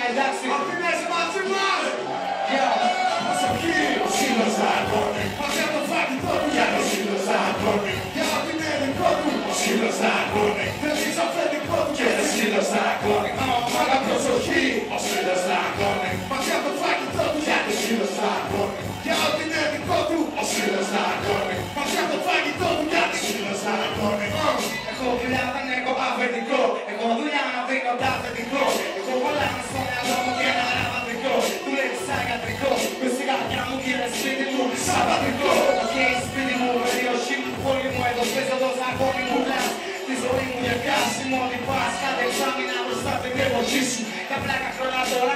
εντάξει. Απ' την μέση μαζί μας. Προσοχή, ο σύλλος θα αγώνει. Μαζί από το φαγητό του Για το σύλλος θα αγώνει. Για ό,τι είναι δικό του. Ο σύλλος θα αγώνει. Δεν είσαι αφεντικό του. Και το σύλλος θα αγώνει. Αλλά προσοχή. Ο σύλλος θα αγώνει. Μαζί από το φαγητό του. Για το σύλλος θα αγώνει. Για ό,τι είναι δικό του. Ο σύλλος θα αγώνει. Μαζί από το φαγητό του. Για το σύλλος θα αγώνει. Έχω δουλειά, δεν έχω αφεντικό. Έχω δουλειά να δίνω τα αφεντικό. Έχω πολλά στο μυαλό μου και ένα ραβατρικό. Του λέει σαν γιατρικό. Με σιγάρια μου και ένα σπίτι μου σαββατρικό. Και σπίτι μου, περιοχή μου, πόλη μου. Εδώ παίζω το ζαγόνι μου πλάς. Τη ζωή μου για κάσιμο. Ότι πας κάθε εξάμηνα μπροστά την εποχή σου. Τα πλάκα χρόνια τώρα